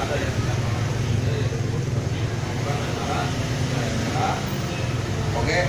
ada yang tidak melakukannya yang disebut seperti campuran antara daerah, Oke.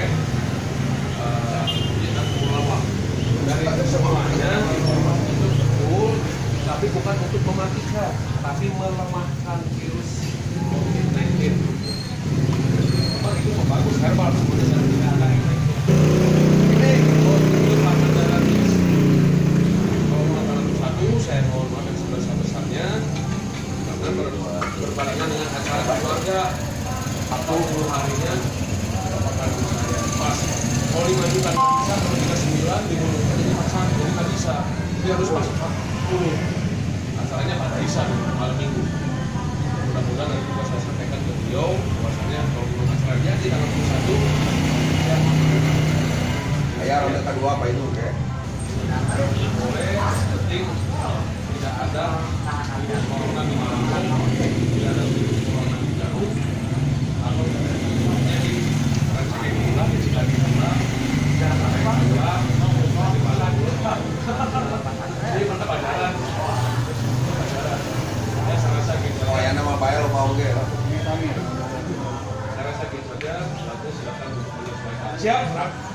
dan ulama. Dari itu semuanya itu betul, tapi bukan untuk mematikan, tapi melemahkan virus COVID-19. Memang itu bagus herbal sebenarnya tidak ada efeknya. Ini untuk makan darah kalau makan satu, saya mohon maaf yang sebesar-besarnya karena berbarengan dengan acara keluarga 40 harinya apakah saya pas kalau 5 juta nggak bisa, kalau 39 dimulutkan jadi pasang, jadi nggak bisa, jadi harus pas 40 acaranya pada Isa malam minggu. Mudah-mudahan nanti juga saya sampaikan ke beliau bahwasanya kalau belum acara jadi tanggal 21 saya Ayah roda kedua apa itu, oke? boleh penting tidak ada corona di Malang, tidak ada corona di Garut, atau jadi rancangan inilah jika kita jangan sampai kedua di Malang jadi mantap ajaran ya saya rasa gitu Oh ya nama bayar lo mau oke. saya rasa gitu aja, silakan untuk menyesuaikan siap.